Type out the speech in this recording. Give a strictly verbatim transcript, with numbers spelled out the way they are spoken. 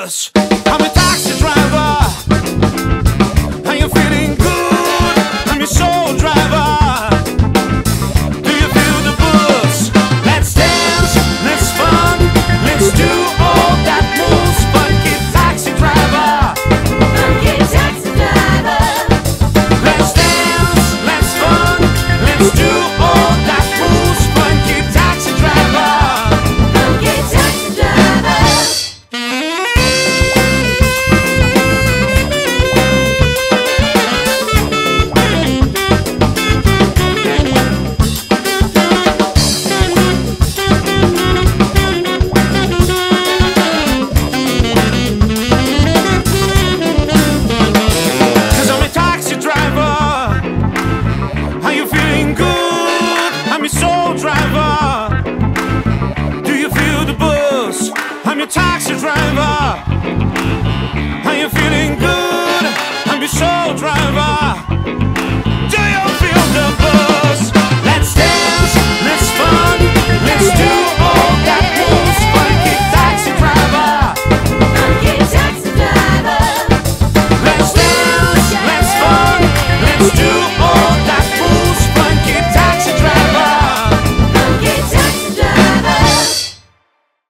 bus. I'm a taxi driver. Are you feeling good? I'm your soul driver. Do you feel the buzz? Let's dance, let's fun, let's do all that moves. Funky taxi driver. Funky taxi driver. Let's dance, let's fun, let's do all that moves. Funky taxi driver. Funky taxi driver. Cause I'm a taxi driver. Are you feeling good? I'm your soul driver. Do you feel the buzz? I'm your taxi driver. Are you feeling good? I'm your soul driver.